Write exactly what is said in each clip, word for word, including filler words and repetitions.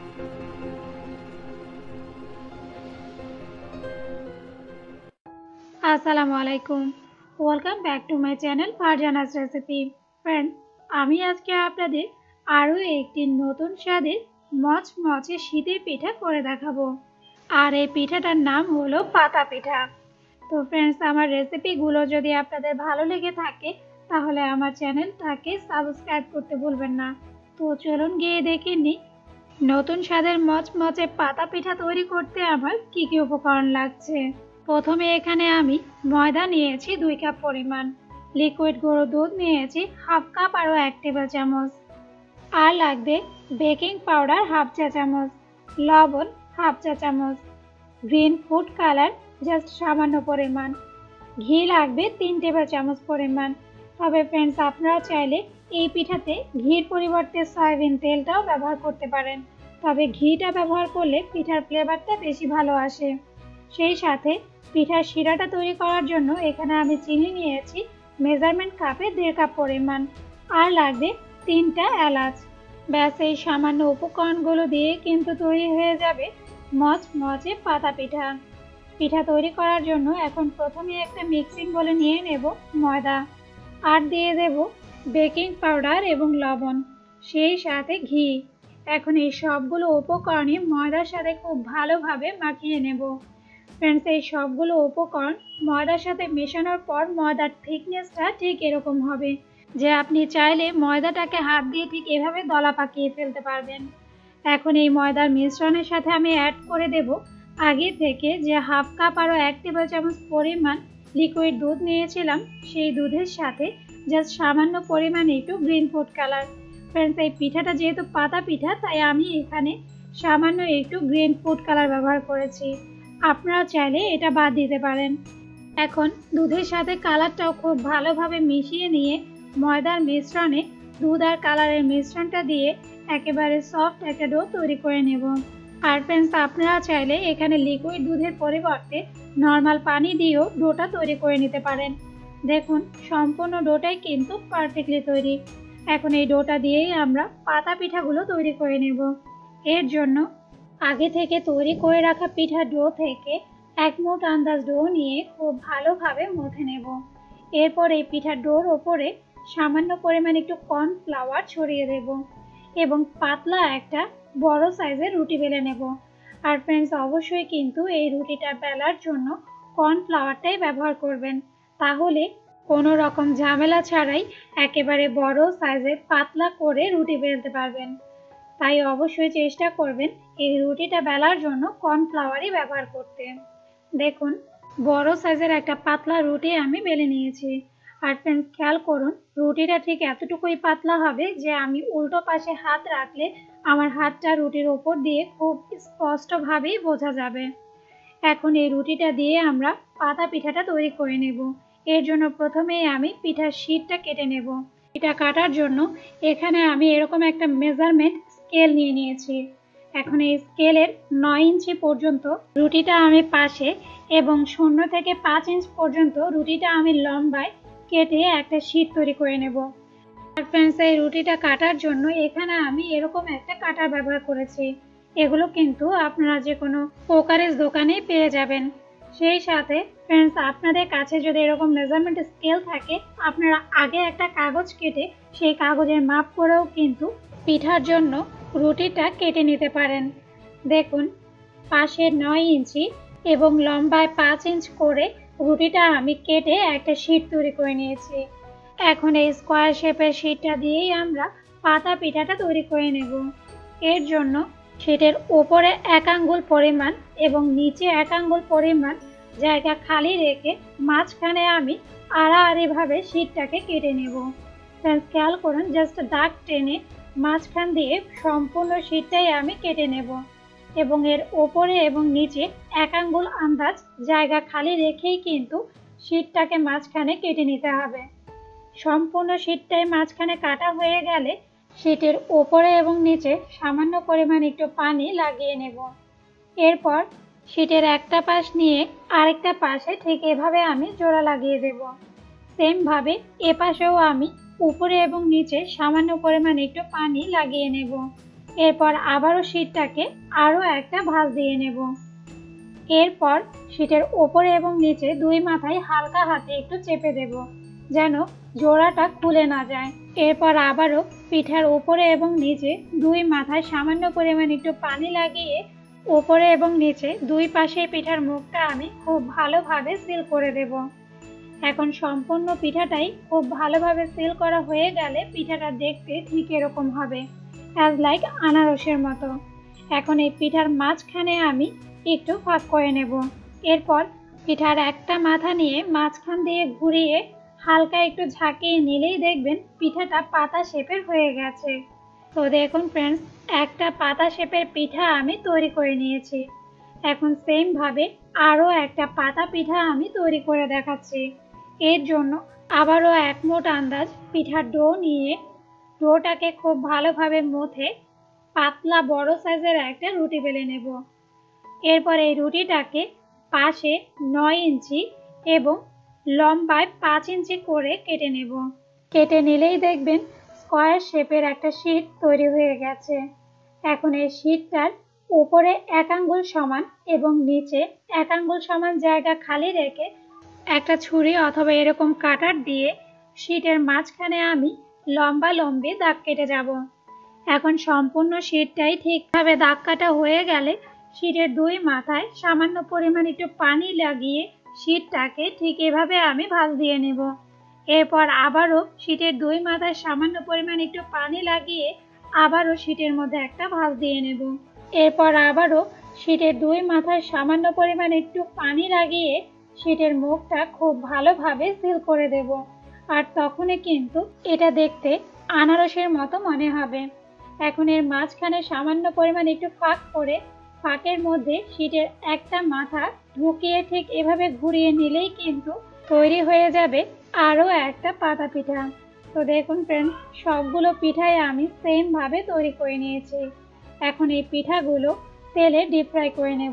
আসসালামু আলাইকুম, welcome back to my channel Farzana's recipe. Friend, আমি আজকে আপনাদের আরও একটি নতুন স্বাদের মচমচে শীতের পিঠা করে দেখাবো। আর এই পিঠাটার নাম হলো পাতা পিঠা। তো ফ্রেন্ডস, আমার রেসিপিগুলো যদি আপনাদের ভালো লেগে থাকে তাহলে আমার চ্যানেলটাকে সাবস্ক্রাইব করতে ভুলবেন না। তো চলুন গিয়ে দেখে নিই নতুন স্বাদের মচমচে পাতা পিঠা তৈরি করতে আমার কি কি উপকরণ লাগছে। প্রথমে এখানে আমি ময়দা নিয়েছি দুই কাপ পরিমাণ, লিকুইড গুঁড়ো দুধ নিয়েছি হাফ কাপ আরও এক টেবিল চামচ, আর লাগবে বেকিং পাউডার হাফ চা চামচ, লবণ হাফ চা চামচ, গ্রিন ফুড কালার জাস্ট সামান্য পরিমাণ, ঘি লাগবে তিন টেবিল চামচ পরিমাণ। তবে ফ্রেন্ডস, আপনারা চাইলে এই পিঠাতে ঘির পরিবর্তে সয়াবিন তেলটাও ব্যবহার করতে পারেন, তবে ঘিটা ব্যবহার করলে পিঠার ফ্লেভারটা বেশি ভালো আসে। সেই সাথে পিঠার শিরাটা তৈরি করার জন্য এখানে আমি চিনি নিয়েছি মেজারমেন্ট কাপে দেড় কাপ পরিমাণ, আর লাগবে তিনটা এলাচ। ব্যাস, এই সামান্য উপকরণগুলো দিয়ে কিন্তু তৈরি হয়ে যাবে মচমচে পাতা পিঠা। পিঠা তৈরি করার জন্য এখন প্রথমে একটা মিক্সিং বলে নিয়ে নেব ময়দা, আর দিয়ে দেব বেকিং পাউডার এবং লবণ, সেই সাথে ঘি। এখন এই সবগুলো উপকরণই ময়দার সাথে খুব ভালোভাবে মাখিয়ে নেব। ফ্রেন্ডস, এই সবগুলো উপকরণ ময়দার সাথে মেশানোর পর ময়দার থিকনেসটা ঠিক এরকম হবে যে আপনি চাইলে ময়দাটাকে হাত দিয়ে ঠিক এভাবে দলা পাকিয়ে ফেলতে পারবেন। এখন এই ময়দার মিশ্রণের সাথে আমি অ্যাড করে দেব আগে থেকে যে হাফ কাপ আরও এক টেবিল চামচ পরিমাণ লিকুইড দুধ নিয়েছিলাম, সেই দুধের সাথে জাস্ট সামান্য পরিমাণে একটু গ্রিন ফুড কালার। ফ্রেন্ডস, এই পিঠাটা যেহেতু পাতা পিঠা তাই আমি এখানে সামান্য একটু গ্রিন ফুড কালার ব্যবহার করেছি, আপনারা চাইলে এটা বাদ দিতে পারেন। এখন দুধের সাথে কালারটাও খুব ভালোভাবে মিশিয়ে নিয়ে ময়দার মিশ্রণে দুধ আর কালারের মিশ্রণটা দিয়ে একেবারে সফট একটা ডো তৈরি করে নেব। আর ফ্রেন্ডস, আপনারা চাইলে এখানে লিকুইড দুধের পরিবর্তে নর্মাল পানি দিয়েও ডোটা তৈরি করে নিতে পারেন। দেখুন, সম্পূর্ণ ডোটাই কিন্তু পারফেক্টলি তৈরি। এখন এই ডোটা দিয়েই আমরা পাতা পিঠাগুলো তৈরি করে নেব। এর জন্য আগে থেকে তৈরি করে রাখা পিঠার ডো থেকে এক মুঠ আন্দাজ ডো নিয়ে খুব ভালোভাবে মথে নেব। এরপর এই পিঠার ডোর ওপরে সামান্য পরিমাণ একটু কর্নফ্লাওয়ার ছড়িয়ে দেব এবং পাতলা একটা বড় সাইজের রুটি বেলে নেব। আর ফ্রেন্ডস, অবশ্যই কিন্তু এই রুটিটা বেলার জন্য কর্নফ্লাওয়ারটাই ব্যবহার করবেন, তাহলে কোনো রকম ঝামেলা ছাড়াই একেবারে বড় সাইজের পাতলা করে রুটি বেলতে পারবেন। তাই অবশ্যই চেষ্টা করবেন এই রুটিটা বেলার জন্য কর্নফ্লাওয়ারই ব্যবহার করতে। দেখুন, বড় সাইজের একটা পাতলা রুটি আমি বেলে নিয়েছি। আর ফ্রেন্ডস, খেয়াল করুন, রুটিটা ঠিক এতটুকুই পাতলা হবে যে আমি উল্টো পাশে হাত রাখলে আমার হাতটা রুটির ওপর দিয়ে খুব স্পষ্টভাবেই বোঝা যাবে। এখন এই রুটিটা দিয়ে আমরা পাতা পিঠাটা তৈরি করে নেব। এর জন্য প্রথমেই আমি পিঠার শীটটা কেটে নেব। এটা কাটার জন্য এখানে আমি এরকম একটা মেজারমেন্ট স্কেল নিয়ে নিয়েছি। এখন এই স্কেলের নয় ইঞ্চি পর্যন্ত রুটিটা আমি পাশে এবং শূন্য থেকে পাঁচ ইঞ্চ পর্যন্ত রুটিটা আমি লম্বায় কেটে একটা শীট তৈরি করে নেব। আর ফ্রেন্ডস, এই রুটিটা কাটার জন্য এখানে আমি এরকম একটা কাটার ব্যবহার করেছি। এগুলো কিন্তু আপনারা যে কোনো কোকারেজ দোকানেই পেয়ে যাবেন। সেই সাথে ফ্রেন্ডস, আপনাদের কাছে যদি এরকম মেজারমেন্ট স্কেল থাকে, আপনারা আগে একটা কাগজ কেটে সেই কাগজের মাপ করেও কিন্তু পিঠার জন্য রুটিটা কেটে নিতে পারেন। দেখুন, পাশে নয় ইঞ্চি এবং লম্বায় পাঁচ ইঞ্চ করে রুটিটা আমি কেটে একটা শীট তৈরি করে নিয়েছি। এখন এই স্কোয়ার শেপের শীটটা দিয়েই আমরা পাতা পিঠাটা তৈরি করে নেব। এর জন্য শীটের ওপরে এক আঙ্গুল পরিমাণ এবং নিচে এক আঙ্গুল পরিমাণ জায়গা খালি রেখে মাঝখানে আমি আড়াআড়িভাবে শীটটাকে কেটে নেব। ফ্রেন্ডস, খেয়াল করুন, জাস্ট দাগ টেনে মাঝখান দিয়ে সম্পূর্ণ শীটটাই আমি কেটে নেব এবং এর ওপরে এবং নিচে এক আঙ্গুল আন্দাজ জায়গা খালি রেখেই কিন্তু শীটটাকে মাঝখানে কেটে নিতে হবে। সম্পূর্ণ শীটটাই মাঝখানে কাটা হয়ে গেলে শীটের ওপরে এবং নিচে সামান্য পরিমাণ একটু পানি লাগিয়ে নেব। এরপর শীটের একটা পাশ নিয়ে আরেকটা পাশে ঠিক এভাবে আমি জোড়া লাগিয়ে দেব। সেম ভাবে এ পাশেও আমি উপরে এবং নিচে সামান্য পরিমাণ একটু পানি লাগিয়ে নেব। এরপর আবারও শীটটাকে আরও একটা ভাঁজ দিয়ে নেব। এরপর শীটের ওপরে এবং নিচে দুই মাথায় হালকা হাতে একটু চেপে দেব, যেন জোড়াটা খুলে না যায়। এরপর আবারও পিঠার ওপরে এবং নিচে দুই মাথায় সামান্য পরিমাণ একটু পানি লাগিয়ে ওপরে এবং নিচে দুই পাশে পিঠার মুখটা আমি খুব ভালোভাবে সিল করে দেব। এখন সম্পূর্ণ পিঠাটাই খুব ভালোভাবে সিল করা হয়ে গেলে পিঠাটা দেখতে ঠিক এরকম হবে, অ্যাজ লাইক আনারসের মতো। এখন এই পিঠার মাঝখানে আমি একটু ফাঁক করে নেব। এরপর পিঠার একটা মাথা নিয়ে মাঝখান দিয়ে ঘুরিয়ে হালকা একটু ঝাঁকিয়ে নিলেই দেখবেন পিঠাটা পাতা শেপের হয়ে গেছে। তো দেখুন ফ্রেন্ডস, একটা পাতা শেপের পিঠা আমি তৈরি করে নিয়েছি। এখন সেম ভাবে আরও একটা পাতা পিঠা আমি তৈরি করে দেখাচ্ছি। এর জন্য আবারও এক মুঠ আন্দাজ পিঠার ডো নিয়ে ডোটাকে খুব ভালোভাবে মথে পাতলা বড় সাইজের একটা রুটি বেলে নেব। এরপর এই রুটিটাকে পাশে নয় ইঞ্চি এবং লম্বায় পাঁচ ইঞ্চি করে কেটে নেব। কেটে নিলেই দেখবেন স্কোয়ার শেপের একটা শীট তৈরি হয়ে গেছে। এখন এই শীটটার উপরে এক আঙ্গুল সমান এবং নিচে এক আঙ্গুল সমান জায়গা খালি রেখে একটা ছুরি অথবা এরকম কাটার দিয়ে শীটের মাঝখানে আমি লম্বা লম্বি দাগ কেটে যাব। এখন সম্পূর্ণ শীটটাই ঠিকভাবে দাগ কাটা হয়ে গেলে শীটের দুই মাথায় সামান্য পরিমাণ একটু পানি লাগিয়ে শীটটাকে ঠিক এভাবে আমি ভাঁজ দিয়ে নেব। এরপর আবারও শীটের দুই মাথায় সামান্য পরিমাণ একটু পানি লাগিয়ে আবারও শীটের মধ্যে একটা ভাঁজ দিয়ে নেব। এরপর আবারও শীটের দুই মাথায় সামান্য পরিমাণ একটু পানি লাগিয়ে শীটের মুখটা খুব ভালোভাবে সিল করে দেব। আর তখনই কিন্তু এটা দেখতে আনারসের মতো মনে হবে। এখন এর মাঝখানে সামান্য পরিমাণ একটু ফাঁক করে ফাঁকের মধ্যে শীটের একটা মাথা ঢুকিয়ে ঠিক এভাবে ঘুরিয়ে নিলেই কিন্তু তৈরি হয়ে যাবে আরও একটা পাতা পিঠা। তো দেখুন ফ্রেন্ডস, সবগুলো পিঠাই আমি সেম ভাবে তৈরি করে নিয়েছি। এখন এই পিঠাগুলো তেলে ডিপ ফ্রাই করে নেব।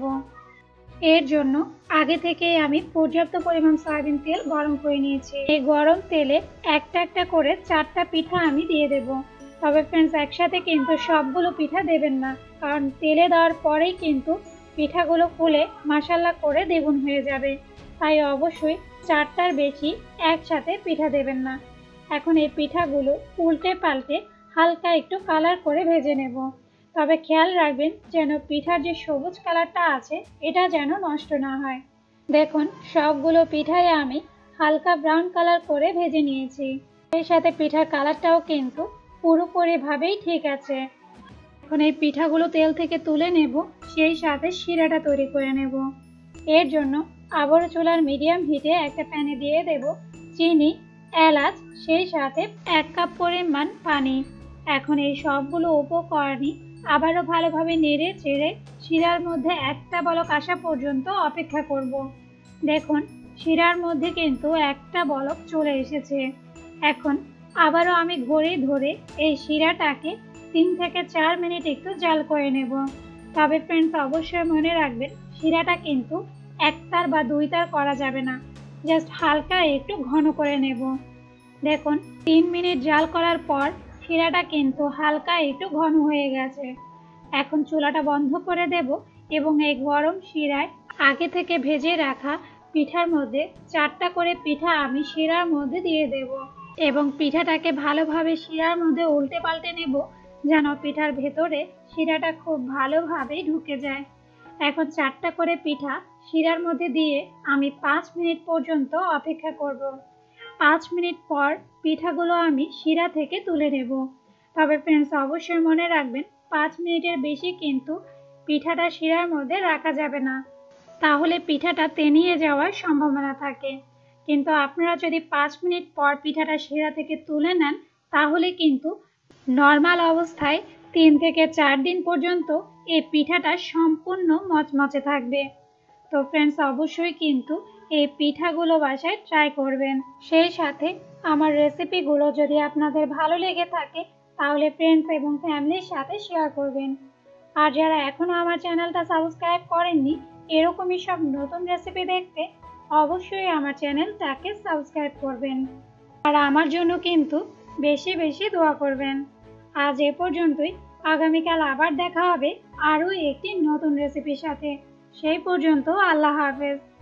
এর জন্য আগে থেকে আমি পর্যাপ্ত পরিমাণ সয়াবিন তেল গরম করে নিয়েছি। এই গরম তেলে একটা একটা করে চারটা পিঠা আমি দিয়ে দেব। তবে ফ্রেন্ডস, একসাথে কিন্তু সবগুলো পিঠা দেবেন না, কারণ তেলে দেওয়ার পরেই কিন্তু পিঠাগুলো ফুলে মাশাল্লাহ করে দ্বিগুণ হয়ে যাবে। তাই অবশ্যই চারটার বেশি একসাথে পিঠা দেবেন না। এখন এই পিঠাগুলো উল্টে পাল্টে হালকা একটু কালার করে ভেজে নেব। তবে খেয়াল রাখবেন যেন পিঠার যে সবুজ কালারটা আছে এটা যেন নষ্ট না হয়। দেখুন, সবগুলো পিঠাই আমি হালকা ব্রাউন কালার করে ভেজে নিয়েছি। এর সাথে পিঠার কালারটাও কিন্তু পুরোপুরিভাবেই ঠিক আছে। এখন এই পিঠাগুলো তেল থেকে তুলে নেব, সেই সাথে শিরাটা তৈরি করে নেব। এর জন্য আবারও চুলার মিডিয়াম হিটে একটা প্যানে দিয়ে দেব চিনি, এলাচ, সেই সাথে এক কাপ পরিমাণ পানি। এখন এই সবগুলো উপকরণই আবারও ভালোভাবে নেড়ে চেড়ে শিরার মধ্যে একটা বলক আসা পর্যন্ত অপেক্ষা করব। দেখুন, শিরার মধ্যে কিন্তু একটা বলক চলে এসেছে। এখন আবারও আমি ঘড়ি ধরে এই শিরাটাকে তিন থেকে চার মিনিট একটু জাল করে নেব। তবে ফ্রেন্ডস, অবশ্যই মনে রাখবেন শিরাটা কিন্তু একতার বা দুইতার করা যাবে না, জাস্ট হালকা একটু ঘন করে নেব। দেখুন, তিন মিনিট জাল করার পর শিরাটা কিন্তু হালকা একটু ঘন হয়ে গেছে। এখন চুলাটা বন্ধ করে দেব এবং এই গরম শিরায় আগে থেকে ভেজে রাখা পিঠার মধ্যে চারটা করে পিঠা আমি শিরার মধ্যে দিয়ে দেব এবং পিঠাটাকে ভালোভাবে শিরার মধ্যে উল্টে পাল্টে নেব, যেন পিঠার ভেতরে শিরাটা খুব ভালোভাবে ঢুকে যায়। এখন চারটা করে পিঠা শিরার মধ্যে দিয়ে আমি পাঁচ মিনিট পর্যন্ত অপেক্ষা করব। পাঁচ মিনিট পর পিঠাগুলো আমি শিরা থেকে তুলে নেব। তবে ফ্রেন্ডস, অবশ্যই মনে রাখবেন পাঁচ মিনিটের বেশি কিন্তু পিঠাটা শিরার মধ্যে রাখা যাবে না, তাহলে পিঠাটা তেনিয়ে যাওয়ার সম্ভাবনা থাকে। কিন্তু আপনারা যদি পাঁচ মিনিট পর পিঠাটা শিরা থেকে তুলে নেন, তাহলে কিন্তু নর্মাল অবস্থায় তিন থেকে চার দিন পর্যন্ত এই পিঠাটা সম্পূর্ণ মচমচে থাকবে। তো ফ্রেন্ডস, অবশ্যই কিন্তু এই পিঠাগুলো বাসায় ট্রাই করবেন। সেই সাথে আমার রেসিপিগুলো যদি আপনাদের ভালো লেগে থাকে তাহলে ফ্রেন্ডস এবং ফ্যামিলির সাথে শেয়ার করবেন। আর যারা এখনো আমার চ্যানেলটা সাবস্ক্রাইব করেননি এরকমই সব নতুন রেসিপি দেখতে অবশ্যই আমার চ্যানেলটাকে সাবস্ক্রাইব করবেন। আর আমার জন্য কিন্তু বেশি বেশি দোয়া করবেন। আজ এ পর্যন্তই। আগামীকাল আবার দেখা হবে আরও একটি নতুন রেসিপির সাথে। সেই পর্যন্ত আল্লাহ হাফেজ।